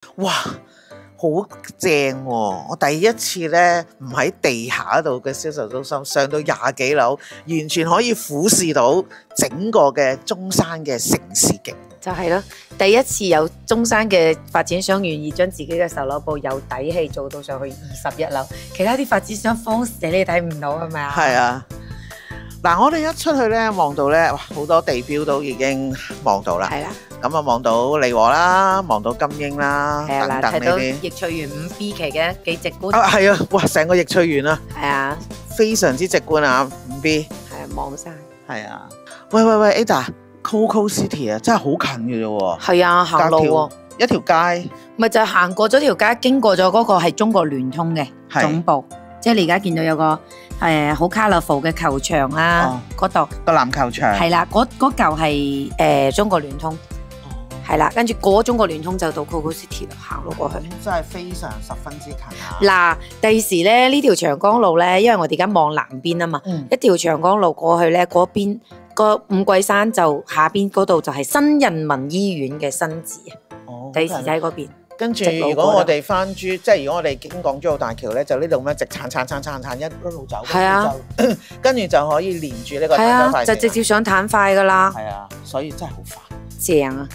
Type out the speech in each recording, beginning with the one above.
哇！好正喎！我第一次咧唔喺地下度嘅銷售中心，上到20幾樓，完全可以俯視到整個嘅中山嘅城市景。 就係咯，第一次有中山嘅發展商願意將自己嘅售樓部有底氣做到上去21樓，其他啲發展商慌死你睇唔到係咪啊？ 係啊！嗱，我哋一出去咧望到咧，哇，好多地標都已經望到啦。 係啦。 咁啊，望到利和啦，望到金鷹啦， 係啊， 等睇到等呢啲。 易翠園5B 期嘅幾直觀。 啊，係啊！哇，成個易翠園啊， 係啊， 非常之直觀啊！5B。 係啊，望晒。 係啊！喂，Ada，Coco City 啊，真係好近嘅啫喎。 係啊，行路喎。 一條街。 咪就係行過咗條街，經過咗嗰個係中國聯通嘅總部，即係你而家見到有個好 colourful 嘅球場啦，嗰度個籃球場。 係啦，嗰嚿係中國聯通。係啦，跟住過中國聯通就到 Coco City 啦，行路過去， 真係非常十分之近啊！ 嗱，第時咧呢條長江路咧，因為我哋而家望南邊啊嘛，一條長江路過去咧，嗰邊個五桂山就下邊嗰度就係新人民醫院嘅新址啊。第時就喺嗰邊。 跟住如果我哋翻珠，即係如果我哋經港珠澳大橋咧，就呢度咩直撐一路走， 係啊， 跟住就可以連住呢個係啊，就直接上坦快噶啦。 係啊，所以真係好快。 正啊！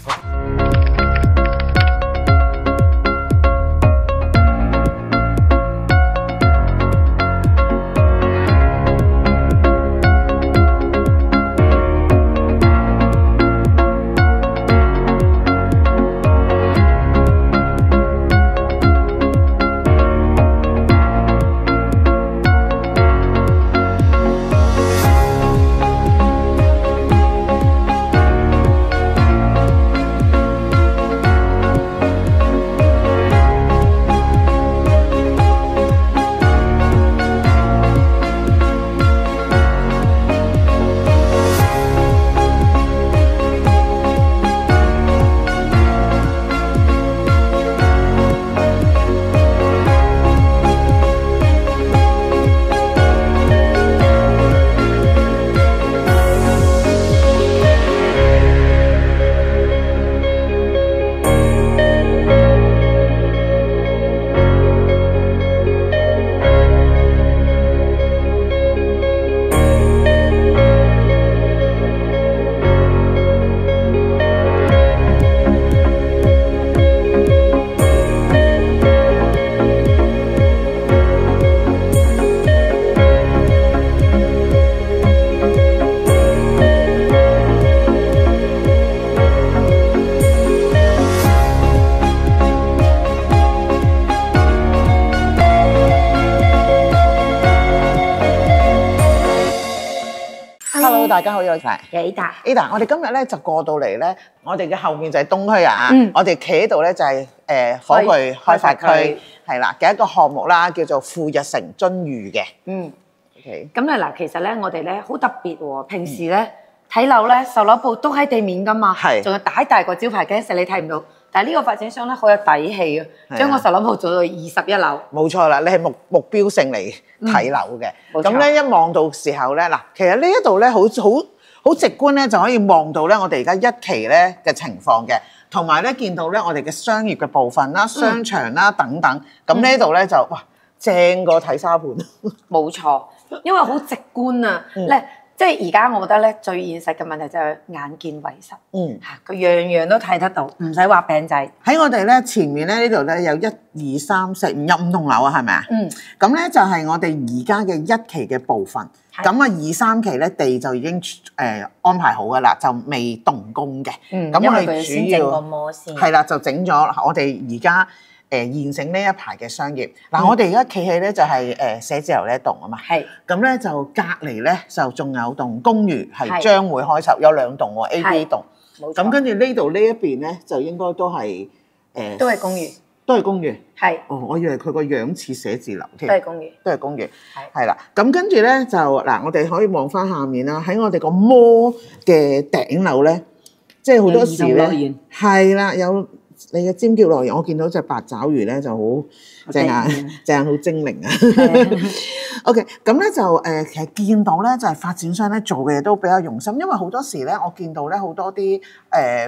大家好，我係 Ada。我哋今日咧就過到嚟咧，我哋嘅後面就係東區啊。我哋企喺度咧就係火炬開發區係啦嘅一個項目啦，叫做富日城津裕嘅。OK。 咁咧嗱，其實咧我哋咧好特別喎，平時咧睇樓咧售樓部都喺地面噶嘛，仲有大個招牌嘅，實你睇唔到。但係呢個發展商咧好有底氣啊，將個售樓部做到21樓。冇錯啦，你係目標性嚟睇樓嘅。咁咧一望到時候咧，嗱，其實呢一度咧好直觀咧，就可以望到咧我哋而家一期咧嘅情況嘅，同埋咧見到咧我哋嘅商業嘅部分啦、商場啦等等。咁呢度咧就哇正過睇沙盤。 冇錯，因為好直觀啊。即係而家我覺得咧最現實嘅問題就係眼見為實，佢樣樣都睇得到，唔使畫餅仔。 喺我哋咧前面咧呢度咧有1、2、3、4、5有5棟樓啊，係咪啊？咁咧就係我哋而家嘅1期嘅部分。咁啊2、3期咧地就已經安排好噶啦，就未動工嘅。咁我哋主要係啦，就整咗我哋而家現成呢一排嘅商業。嗱，我哋而家企喺咧就係寫字樓呢一棟啊嘛。咁咧就隔離咧就仲有棟公寓係將會開售，有2棟喎 A、B 棟。咁跟住呢度呢一邊咧就應該都係都係公寓。 都係公寓。我以為佢個樣似寫字樓添。都係公寓。係啦。咁跟住咧就嗱，我哋可以望翻下面啦。喺我哋個摩嘅頂樓咧，即係好多時咧係啦，有你嘅尖叫樂園，我見到隻八爪魚咧就好隻眼好精靈啊。OK， 咁咧就其實見到咧就係發展商咧做嘅嘢都比較用心，因為好多時咧我見到咧好多啲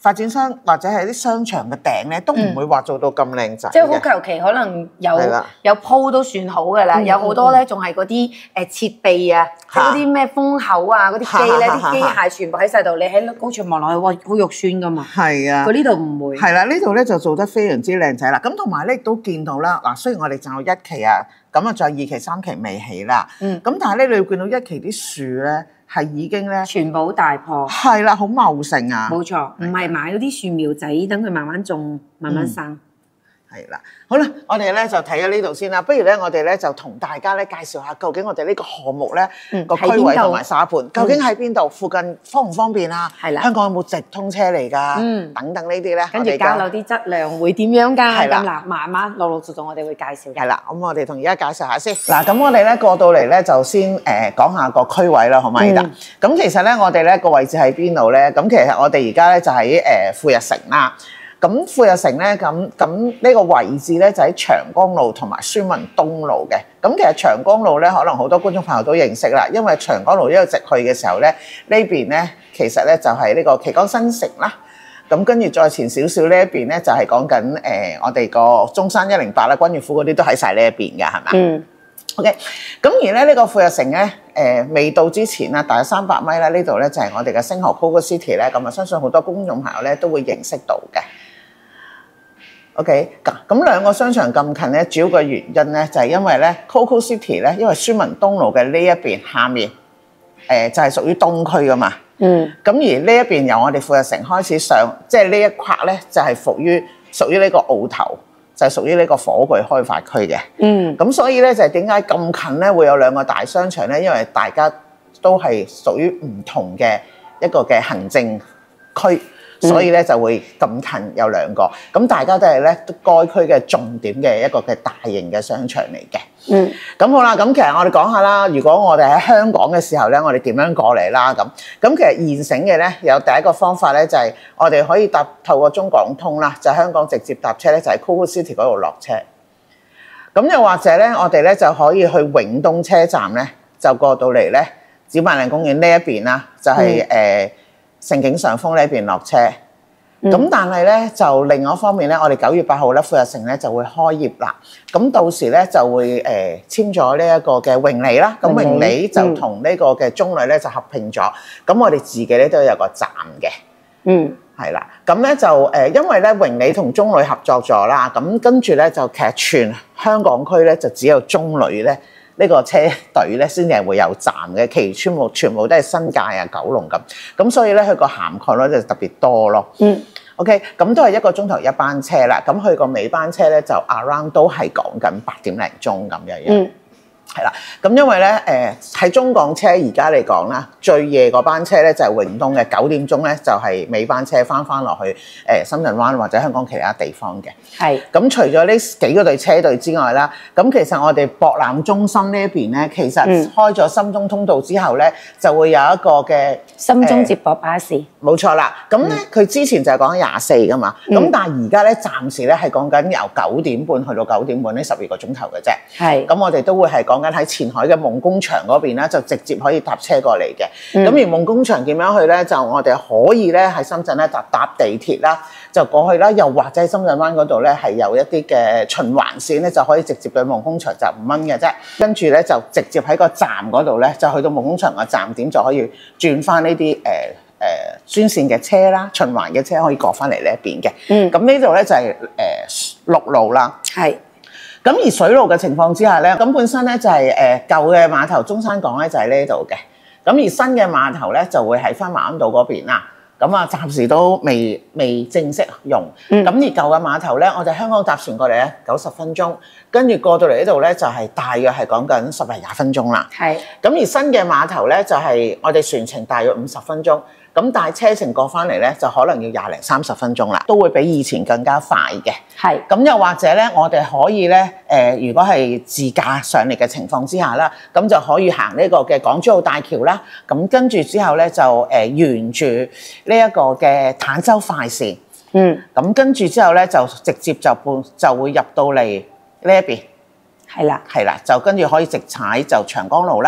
發展商或者係啲商場嘅頂咧，都唔會話做到咁靚仔嘅。 即係好求其，可能有鋪都算好㗎啦。有好多咧，仲係嗰啲設備啊，即係嗰啲咩風口啊，嗰啲機咧，啲機械全部喺晒度。你喺高處望落去，哇，好肉酸㗎嘛。係啊，佢呢度唔會。係啦，呢度咧就做得非常之靚仔啦。咁同埋咧都見到啦，嗱，雖然我哋仲有1期啊，咁啊仲有2期、3期未起啦。咁但係咧，你會見到1期啲樹咧。係已經咧，全部大破。係啦，好茂盛啊！冇錯，唔係買嗰啲樹苗仔，等佢慢慢種、慢慢生。係啦，好啦，我哋咧就睇咗呢度先啦。不如咧，我哋咧就同大家咧介紹下，究竟我哋呢個項目咧個區位同埋沙盤，究竟喺邊度？附近方唔方便啊？係啦，香港有冇直通車嚟㗎？等等呢啲咧，跟住交流啲質量會點樣㗎？係啦，嗱，慢慢陸陸續續我哋會介紹。係啦，咁我哋同而家介紹下先。嗱，咁我哋咧過到嚟咧就先講下個區位啦，可唔可以得？咁其實咧，我哋咧個位置喺邊度咧？咁其實我哋而家咧就喺富日城啦。咁富日城咧，咁呢個位置咧就喺長江路同埋孫文東路嘅。咁其實長江路咧，可能好多觀眾朋友都認識啦，因為長江路一路直去嘅時候咧，呢邊咧其實咧就係呢個旗杆新城啦。咁跟住再前少少呢一邊咧，就係講緊我哋個中山108啦、君悅府嗰啲都喺晒呢一邊嘅，係咪？OK， 咁而咧呢個富日城咧，未到之前啦，大約300米啦，呢度咧就係我哋嘅星河 COCO City 咧，咁啊相信好多觀眾朋友咧都會認識到嘅。OK， 咁兩個商場咁近咧，主要嘅原因咧就係因為咧 COCO City 咧，因為孫文東路嘅呢一邊下面，就係屬於東區噶嘛。咁而呢一邊由我哋富日城開始上，即係呢一塊咧就係屬於呢個澳頭，就係屬於呢個火炬開發區嘅。咁所以咧就係點解咁近咧會有兩個大商場咧？因為大家都係屬於唔同嘅一個嘅行政區。所以咧就會咁近有兩個，咁大家都係咧該區嘅重點嘅一個嘅大型嘅商場嚟嘅。咁好啦，咁其實我哋講下啦，如果我哋喺香港嘅時候咧，我哋點樣過嚟啦？咁其實現成嘅咧有第一個方法咧，就係我哋可以透過中港通啦，就香港直接搭車咧，就喺 COCO City 嗰度落車。咁又或者咧，我哋咧就可以去永東車站咧，就過到嚟咧紫萬里公園呢一邊啦，就係盛景上風呢邊落車，咁但係咧就另外一方面咧，我哋9月8號咧富日城咧就會開業啦，咁到時咧就會簽咗呢一個嘅榮里啦，咁榮里就同呢個嘅中旅咧就合併咗，咁我哋自己咧都有個站嘅，係啦，咁咧就因為咧榮里同中旅合作咗啦，咁跟住咧就其實全香港區咧就只有中旅咧。呢個車隊咧先至係會有站嘅，其餘全部都係新界啊、九龍咁所以咧佢個涵蓋率就特別多咯。OK， 咁都係1個鐘頭一班車啦，咁佢個尾班車咧就 around 都係講緊8點零鐘咁樣。係啦，咁因為咧喺中港車而家嚟講啦，最夜嗰班車咧就係永東嘅9點鐘咧就係尾班車翻落去深圳灣或者香港其他地方嘅。係。咁除咗呢幾個隊車隊之外啦，咁其實我哋博覽中心呢一邊咧，其實開咗深中通道之後咧，就會有一個嘅深中接駁巴士。冇錯啦，咁咧佢之前就係講緊24噶嘛，咁但係而家咧暫時咧係講緊由9點半去到9點半呢12個鐘頭嘅啫。係。咁我哋都會係講緊喺前海嘅夢工場嗰邊咧，就直接可以搭車過嚟嘅。咁而夢工場點樣去咧？就我哋可以咧喺深圳咧搭地鐵啦，就過去啦。又或者喺深圳灣嗰度咧係有一啲嘅循環線咧，就可以直接去夢工場，就5蚊嘅啫。跟住咧就直接喺個站嗰度咧，就去到夢工場個站點就可以轉翻呢啲專線嘅車啦，循環嘅車可以過翻嚟呢一邊嘅。咁呢度咧就係陸路啦。係。咁而水路嘅情況之下咧，咁本身咧就係舊嘅碼頭中山港咧就喺呢度嘅，咁而新嘅碼頭咧就會喺翻馬鞍島嗰邊啦。咁啊暫時都未正式用。咁而舊嘅碼頭咧，我哋香港搭船過嚟咧90分鐘，跟住過到嚟呢度咧就係大約係講緊10零20分鐘啦。係。咁而新嘅碼頭咧就係我哋船程大約50分鐘。咁但係車程過翻嚟咧，就可能要20零30分鐘啦，都會比以前更加快嘅。係。咁又或者咧，我哋可以咧，如果係自駕上嚟嘅情況之下啦，咁就可以行呢個嘅港珠澳大橋啦。咁跟住之後咧，就沿住呢一個嘅坦洲快線。咁跟住之後咧，就直接就會入到嚟呢一邊。係啦。係啦，就跟住可以直踩就長江路啦。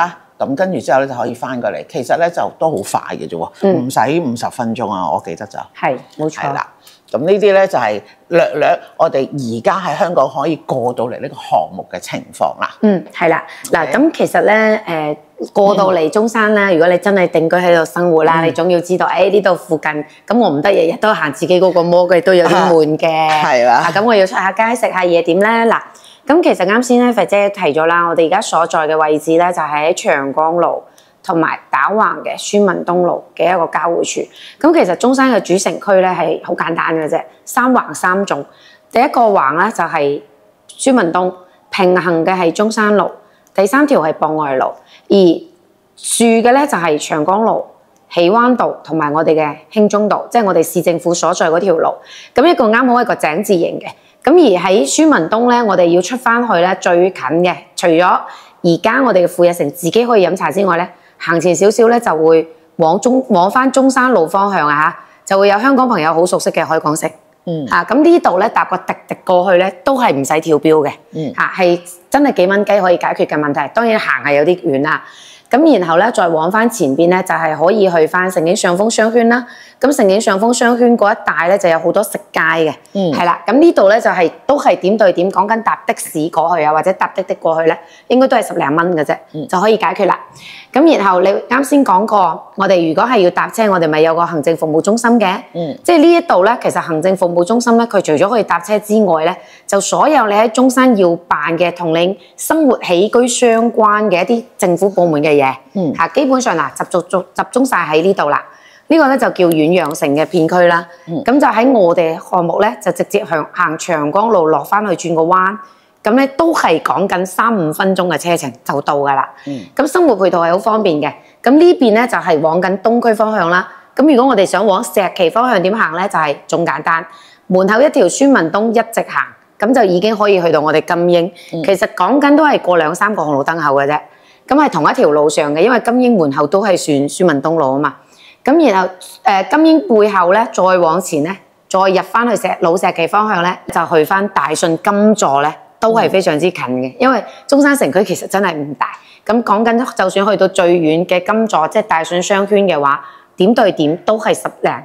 咁跟住之後咧就可以翻過嚟。其實咧就都好快嘅啫喎，唔使50分鐘啊，我記得就係冇錯。 係啦，咁呢啲咧就係略我哋而家喺香港可以過到嚟呢個項目嘅情況啦。 係啦，嗱咁其實咧過到嚟中山咧，如果你真係定居喺度生活啦，你總要知道，呢度附近，咁我唔得日日都行自己嗰個摩嘅，都有啲悶嘅。係啦。咁我要出下街食下嘢點咧？嗱，咁其實啱先咧，肥姐提咗啦，我哋而家所在嘅位置咧，就係喺長江路同埋打橫嘅孫文東路嘅一個交匯處。咁其實中山嘅主城區咧係好簡單嘅啫，3橫3縱。第一個橫咧就係孫文東，平行嘅係中山路，第3條係博愛路。而豎嘅咧就係長江路、喜灣道同埋我哋嘅興中道，即係我哋市政府所在嗰條路。咁一個啱好一個井字形嘅。咁而喺孫文東咧，我哋要出翻去咧最近嘅，除咗而家我哋嘅富日城自己可以飲茶之外咧，行前少少咧就會往翻中山路方向啊，就會有香港朋友好熟悉嘅海港城。咁呢度咧搭個滴滴過去咧都係唔使跳標嘅。係真係幾蚊雞可以解決嘅問題。當然行係有啲遠啦。咁然後咧再往翻前邊咧就係可以去翻盛景上風商圈啦。咁盛景上風商圈嗰一帶咧就有好多食街嘅。係啦。咁呢度咧就係都係點對點講緊搭的士過去啊，或者搭的過去咧，應該都係10零蚊嘅啫，就可以解決啦。咁然後你啱先講過，我哋如果係要搭車，我哋咪有個行政服務中心嘅。即係呢一度咧，其實行政服務中心咧，佢除咗可以搭車之外咧，就所有你喺中山要辦嘅同你生活起居相關嘅一啲政府部門嘅嘢，基本上集中晒喺呢度啦。呢個咧就叫遠洋城嘅片區啦。咁就喺我哋項目咧，就直接行長江路落翻去轉個彎。咁咧都係講緊3-5分鐘嘅車程就到㗎啦。咁生活配套係好方便嘅。咁呢邊咧就係往緊東區方向啦。咁如果我哋想往石岐方向點行咧，就係仲簡單。門口一條孫文東一直行，咁就已經可以去到我哋金英。其實講緊都係過2-3個紅綠燈口嘅啫。咁係同一條路上嘅，因為金英門後都係孫文東路啊嘛。咁然後金英背後咧，再往前咧，再入翻去老石岐方向咧，就去翻大信金座咧。都係非常之近嘅，因為中山城區其實真係唔大。咁講緊，就算去到最遠嘅金座，即係大信商圈嘅話，點對點都係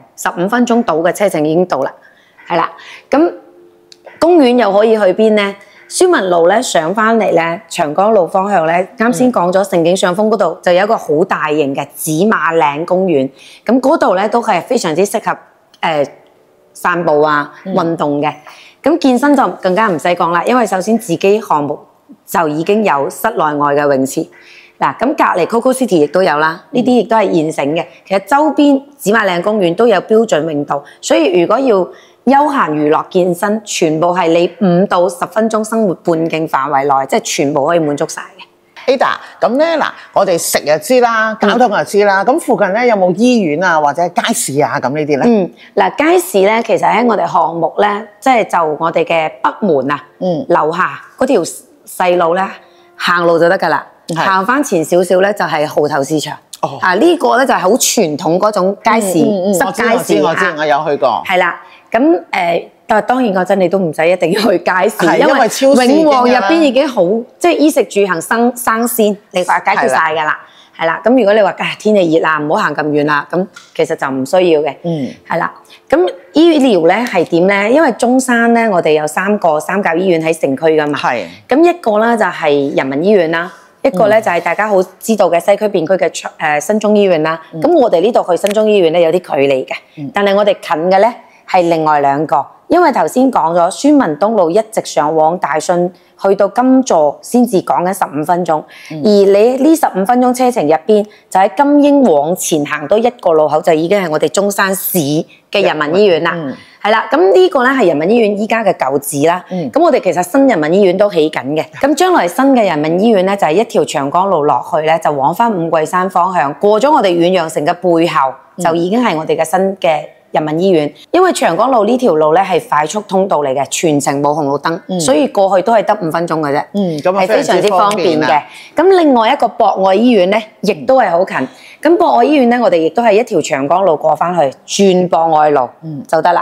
15分鐘到嘅車程已經到啦。係啦，咁公園又可以去邊呢？孫文路咧上翻嚟咧，長江路方向咧，啱先講咗盛景上風嗰度就有一個好大型嘅紫馬嶺公園。咁嗰度咧都係非常之適合散步啊、運動嘅。咁健身就更加唔使講啦，因為首先自己項目就已經有室內外嘅泳池。嗱，咁隔離 Coco City 亦都有啦，呢啲亦都係現成嘅。其實周邊紫馬嶺公園都有標準泳道，所以如果要休閒娛樂健身，全部係你5到10分鐘生活半徑範圍內，即係全部可以滿足晒嘅。 Ada， 咁咧嗱，我哋食就知啦，交通就知啦。咁附近咧有冇醫院啊，或者街市啊咁呢啲咧？ 嗱，街市咧其實喺我哋項目咧，即係就我哋嘅北門啊，樓下嗰條細路咧，行路就得㗎啦。行翻前少少咧就係蠔頭市場。呢個咧就係好傳統嗰種街市，濕街市。 我知，我有去過。 係啦，咁但係當然講真，你都唔使一定要去街市， 因為超市永旺入邊已經好，即係衣食住行生鮮，你話解決晒㗎啦。係啦，咁如果你話天氣熱啦，唔好行咁遠啦，咁其實就唔需要嘅。係啦，咁醫療咧係點咧？因為中山咧，我哋有3個三甲醫院喺城區㗎嘛。係。咁一個咧就係人民醫院啦，一個咧就係大家好知道嘅西區便區嘅新中醫院啦。咁我哋呢度去新中醫院咧有啲距離嘅，但係我哋近嘅咧係另外2個。因為頭先講咗孫文東路一直上往大信去到金座先至講緊15分鐘，而你呢15分鐘車程入邊就喺金英往前行多1個路口就已經係我哋中山市嘅人民醫院啦。係啦，咁呢個咧係人民醫院依家嘅舊址啦。咁我哋其實新人民醫院都起緊嘅。咁將來新嘅人民醫院咧就係一條長江路落去咧，就往翻五桂山方向，過咗我哋遠洋城嘅背後，就已經係我哋嘅新嘅人民醫院。因為長江路呢條路咧係快速通道嚟嘅，全程冇紅綠燈，所以過去都係得5分鐘嘅啫，係非常之方便嘅。咁另外一個博愛醫院咧，亦都係好近。咁博愛醫院咧，我哋亦都係一條長江路過翻去，轉博愛路就得啦。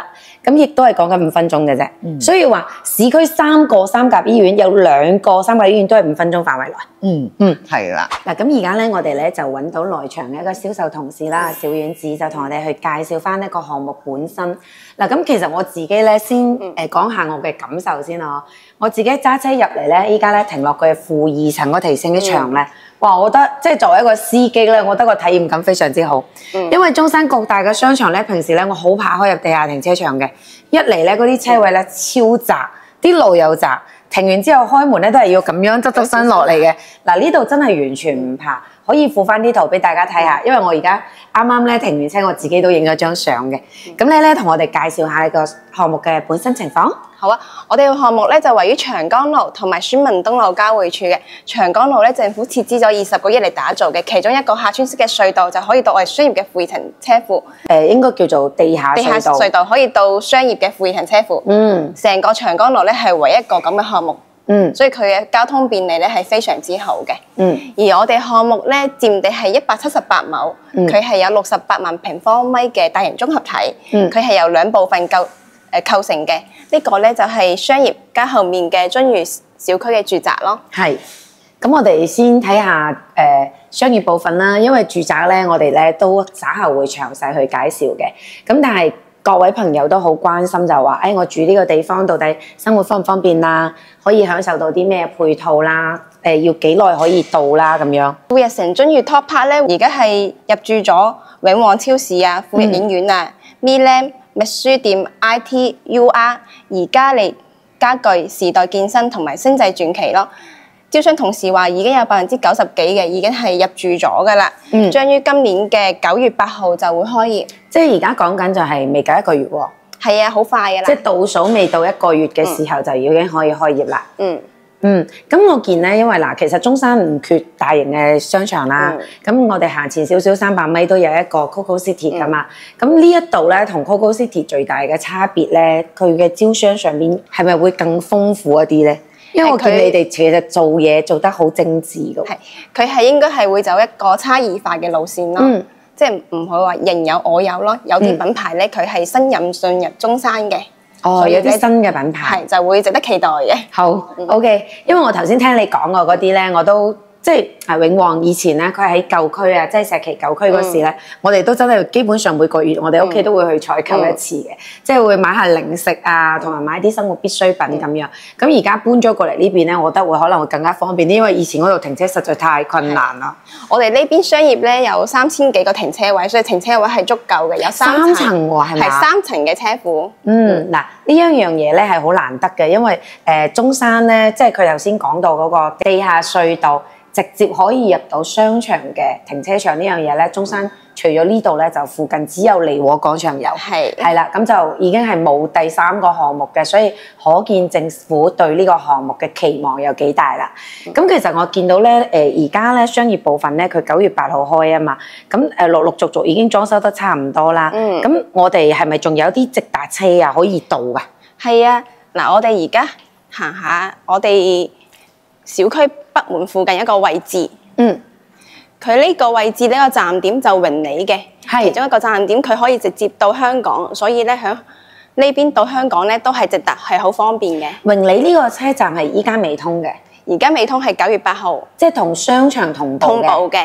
咁亦都係講緊5分鐘嘅啫。所以話市區3個三甲醫院有2個三甲醫院都係5分鐘範圍內。 係啦。 嗱，咁而家咧，我哋咧就揾到內場嘅一個銷售同事啦，小丸子就同我哋去介紹翻一個項目本身。嗱，咁其實我自己咧先講下我嘅感受先咯。我自己揸車入嚟咧，依家咧停落佢負2層個停車場咧，哇！我覺得即係作為一個司機咧，我覺得個體驗感非常之好。因為中山各大嘅商場咧，平時咧我好怕開入地下停車場嘅，一嚟咧嗰啲車位咧超窄，啲路又窄。停完之後開門咧都係要咁樣側身落嚟嘅。嗱，呢度真係完全唔怕，可以附翻啲圖俾大家睇下。因為我而家啱啱咧停完車，我自己都影咗張相嘅。咁你咧同我哋介紹下呢個項目嘅本身情況。 好啊，我哋個項目咧就位於長江路同埋宣文東路交匯處嘅。長江路咧，政府斥資咗20個億嚟打造嘅，其中一個客村式嘅隧道就可以到我哋商業嘅負二層車庫。 應該叫做地下隧道可以到商業嘅負二層車庫。成個長江路咧係唯一一個咁嘅項目。所以佢嘅交通便利咧係非常之好嘅。而我哋項目咧佔地係178畝，佢係有68萬平方米嘅大型綜合體。佢係由2部分構成嘅。呢個咧就係商業加後面嘅津裕小區嘅住宅咯。 係。咁我哋先睇下商業部分啦，因為住宅咧我哋咧都稍後會詳細去介紹嘅。咁但係各位朋友都好關心就話，我住呢個地方到底生活方唔方便啦？可以享受到啲咩配套啦？要幾耐可以到啦？咁樣。 富日城津裕 Top Park 咧，而家係入駐咗永旺超市啊、富日影院啊、MeLand、密書店、IT、UR、宜家利家具、時代健身同埋星際傳奇咯。招商同事話已經有90%幾嘅已經係入駐咗噶啦，將於今年嘅9月8號就會開業。 即係而家講緊就係未夠1個月喎。 係啊，好快噶啦。 即係倒數未到1個月嘅時候就已經可以開業啦。咁我見咧，因為嗱，其實中山唔缺大型嘅商場啦。咁我哋行前少少300米都有一個 Coco City 噶嘛。咁呢一度咧，同 Coco City 最大嘅差別咧，佢嘅招商上面係咪會更豐富一啲咧？因為我見你哋其實做嘢做得好精緻㗎。 佢係應該係會走一個差異化嘅路線咯。即係唔會話人有我有咯。有啲品牌咧，佢係新進入中山嘅。 有啲新嘅品牌， 就會值得期待嘅。 好，OK。因為我頭先聽你講過嗰啲咧，我都即係永旺以前咧，佢喺舊區啊，即係石岐舊區嗰時咧，我哋都真係基本上每個月我哋屋企都會去採購一次嘅，即係會買下零食啊，同埋買啲生活必需品咁樣。咁而家搬咗過嚟呢邊咧，我覺得會可能會更加方便啲，因為以前嗰度停車實在太困難啦。 我哋呢邊商業咧有3000幾個停車位，所以停車位係足夠嘅，有3層喎，係咪？ 係3層嘅車庫。 嗱，呢一樣嘢咧係好難得嘅，因為中山咧，即係佢頭先講到嗰個地下隧道。直接可以入到商場嘅停車場呢樣嘢咧，中山除咗呢度咧，就附近只有利和廣場有，係啦，咁就已經係冇第3個項目嘅，所以可見政府對呢個項目嘅期望有幾大啦。咁其實我見到咧，而家咧商業部分咧，佢9月8號開啊嘛，咁陸陸續續已經裝修得差唔多啦。咁我哋係咪仲有啲直達車啊可以到㗎？ 係啊，嗱，我哋而家行下我哋小區北門附近一個位置，佢呢個位置呢個站點就榮里嘅，其中一個站點佢可以直接到香港，所以咧響呢邊到香港咧都係直達，係好方便嘅。 榮里呢個車站係依家未通嘅， 而家未通係9月8號， 即係同商場同步嘅。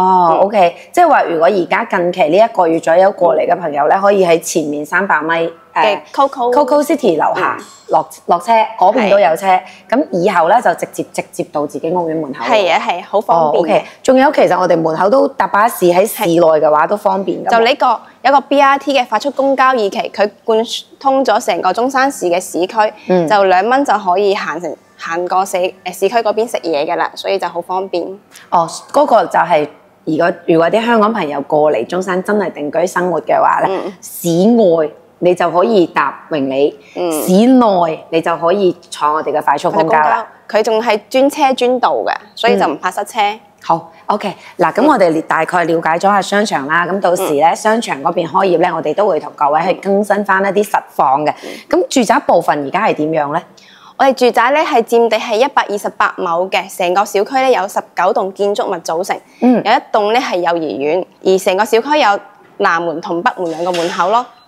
OK， 即係話如果而家近期呢1個月左右過嚟嘅朋友咧，可以喺前面300米嘅 Coco City 樓下落車，嗰邊都有車。咁以後咧就直接到自己屋苑門口。係啊，係好方便。OK， 仲有其實我哋門口都搭巴士喺市內嘅話都方便。 就呢個有個 BRT 嘅快速公交二期，佢貫通咗成個中山市嘅市區，就2蚊就可以行過市區嗰邊食嘢嘅啦，所以就好方便。 嗰個就係如果啲香港朋友過嚟中山真係定居生活嘅話咧，市外你就可以搭榮里，市內你就可以坐我哋嘅快速公交啦。 佢仲係專車專道嘅，所以就唔怕塞車。 好 OK， 嗱，咁我哋大概了解咗下商場啦，咁到時咧商場嗰邊開業咧，我哋都會同各位去更新翻一啲實況嘅。咁住宅部分而家係點樣咧？ 我哋住宅咧係佔地係128畝嘅，成個小區咧有19棟建築物組成，有一棟咧係幼兒園，而成個小區有南門同北門2個門口咯。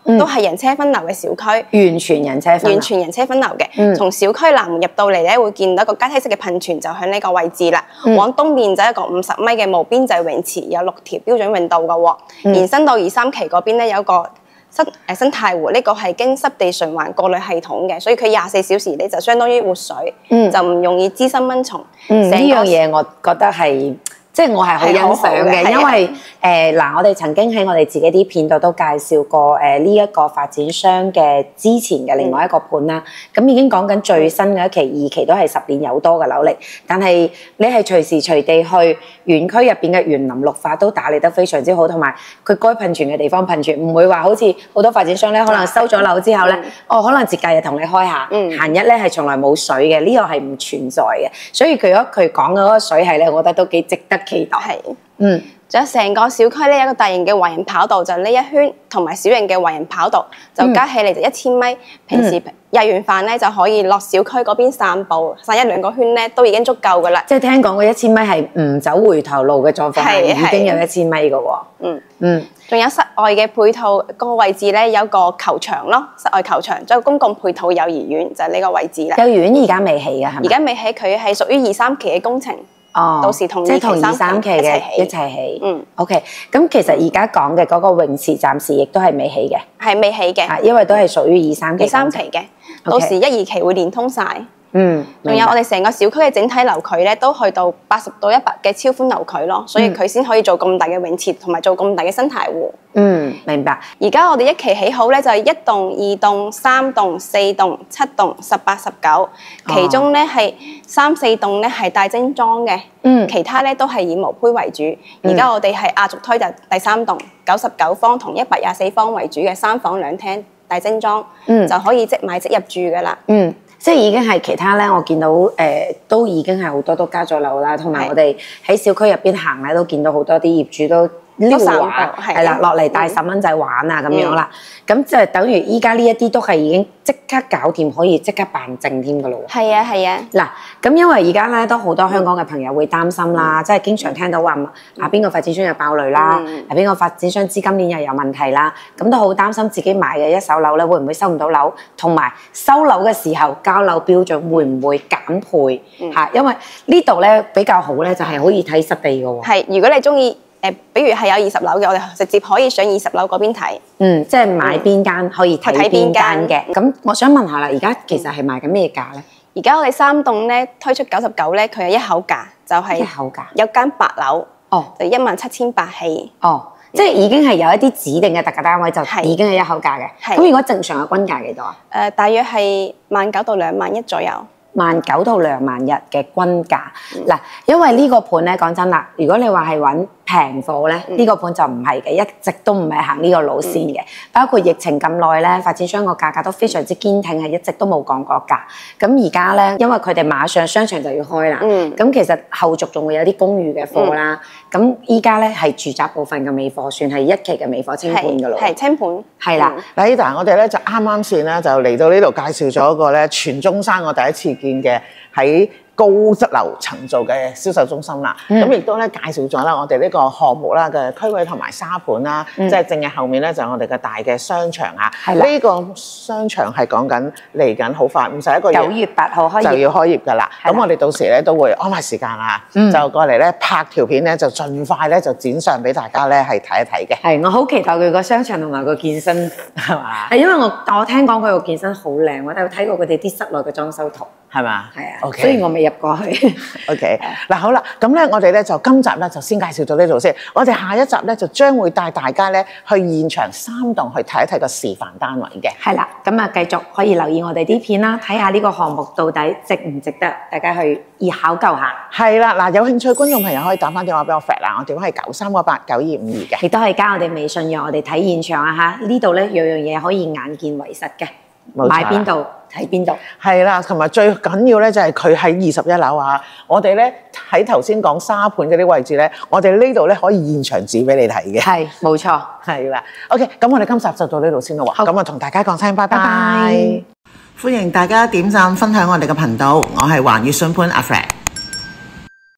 都係人車分流嘅小區， 完全人車分流嘅。從小區南門入到嚟咧，會見到一個階梯式嘅噴泉，就喺呢個位置啦。往東面就一個50米嘅無邊際泳池，有6條標準泳道嘅喎。延伸到23期嗰邊咧，有個生態湖，呢個係經濕地循環過濾系統嘅，所以佢24小時咧就相當於活水，就唔容易滋生蚊蟲。 呢樣嘢我覺得係。即係我係好欣賞嘅，因為我哋曾經喺我哋自己啲片度都介紹過呢一個發展商嘅之前嘅另外一個盤啦。咁已經講緊最新嘅一期、2期都係10年有多嘅樓齡，但係你係隨時隨地去園區入邊嘅園林綠化都打理得非常之好，同埋佢該噴泉嘅地方噴泉，唔會話好似好多發展商咧，可能收咗樓之後咧，可能節假日同你開下，閒日咧係從來冇水嘅，呢個係唔存在嘅。所以如果佢講嘅嗰個水系咧，我覺得都幾值得期待。 仲有成個小區咧，有一個大型嘅環人跑道，就呢一圈，同埋小型嘅環人跑道，就加起嚟就1000米。平時日完飯咧就可以落小區嗰邊散步，散1-2個圈咧都已經足夠噶啦。 即係聽講個1000米係唔走回頭路嘅狀況下，已經有1000米噶喎。 仲有室外嘅配套個位置咧，有個球場咯，室外球場，仲有公共配套幼兒園，就係呢個位置啦。 幼兒園而家未起嘅係咪？ 而家未起，佢係屬於23期嘅工程。到時同即係同23期嘅一齊起。OK， 咁其實而家講嘅嗰個泳池暫時亦都係未起嘅。係未起嘅，因為都係屬於23期嘅。到時1、2期會連通晒。仲有我哋成個小區嘅整體樓距咧，都去到80到100嘅超寬樓距咯，所以佢先可以做咁大嘅泳池，同埋做咁大嘅生態湖。 明白。 而家我哋1期起好咧，就係1棟、2棟、3棟、4棟、7棟、18、19，其中咧係3、4棟咧係帶精裝嘅，其他咧都係以毛坯為主。而家我哋係壓軸推就第3棟，99方同124方為主嘅3房2廳帶精裝，就可以即買即入住噶啦。 即係已經係其他咧，我見到都已經係好多都加咗樓啦，同埋我哋喺小區入邊行咧，都見到好多啲業主都溜滑，係啦，落嚟帶10蚊仔玩啊咁樣啦。咁就等於依家呢一啲都係已經即刻搞掂，可以即刻辦證添噶咯喎。 係啊係啊。 嗱，咁因為而家咧都好多香港嘅朋友會擔心啦，即係經常聽到話邊個發展商又爆雷啦，邊個發展商資金鏈又有問題啦，咁都好擔心自己買嘅一手樓咧會唔會收唔到樓，同埋收樓嘅時候交樓標準會唔會減配嚇？因為呢度咧比較好咧，就係可以睇實地嘅喎。 係，如果你中意。比如係有20樓嘅，我哋直接可以上20樓嗰邊睇。 即係買邊間可以睇邊間嘅。咁我想問下啦，而家其實係賣緊咩價咧？ 而家我哋3棟咧推出99咧，佢係一口價，就係一口價。有間8樓，就17800起。 即係已經係有一啲指定嘅特價單位，就已經係一口價嘅。咁如果正常嘅均價幾多啊？大約係19000到21000左右。19000到21000嘅均價。嗱，因為呢個盤咧講真啦，如果你話係揾平貨咧，呢個盤就唔係嘅，一直都唔係行呢個路線嘅。包括疫情咁耐咧，發展商個價格都非常之堅挺，係一直都冇降過價。咁而家咧，因為佢哋馬上商場就要開啦，咁其實後續仲會有啲公寓嘅貨啦。咁依家咧係住宅部分嘅尾貨，算係1期嘅尾貨清盤㗎咯。 係清盤。 係啦。 嗱，但係我哋咧就啱啱先咧就嚟到呢度介紹咗一個咧全中山我第一次見嘅喺高質樓層做嘅銷售中心啦，咁亦都咧介紹咗啦我哋呢個項目啦嘅區位同埋沙盤啦，即係正嘅後面咧就係我哋嘅大嘅商場啊。呢個商場係講緊嚟緊好快，唔使1個月 9月8號開業就要開業㗎啦。咁我哋到時咧都會安排時間啦，就過嚟咧拍條片咧，就盡快咧就展上俾大家咧係睇一睇嘅。 係，我好期待佢個商場同埋個健身係嘛？係因為我聽講佢個健身好靚，我有睇過佢哋啲室內嘅裝修圖。係嘛？係啊。 OK。 雖然我未入過去。 OK。嗱好啦，咁咧我哋咧就今集咧就先介紹到呢度先。我哋下一集咧就將會帶大家咧去現場3棟去睇一睇個示範單位嘅。係啦，咁啊繼續可以留意我哋啲片啦，睇下呢個項目到底值唔值得大家去考究下。係啦，嗱有興趣觀眾朋友可以打翻電話俾我 Fred 啦，我電話係93189252嘅。亦都係加我哋微信讓我哋睇現場啊嚇！呢度咧樣樣嘢可以眼見為實嘅。買邊度睇邊度，係啦，同埋最緊要咧就係佢喺21樓啊！我哋咧喺頭先講沙盤嗰啲位置咧，我哋呢度咧可以現場指俾你睇嘅。係，冇錯，係啦。OK，咁我哋今集就到呢度先啦喎。咁啊，同大家講聲拜拜。歡迎大家點讚分享我哋嘅頻道，我係環宇信盤阿 Fred。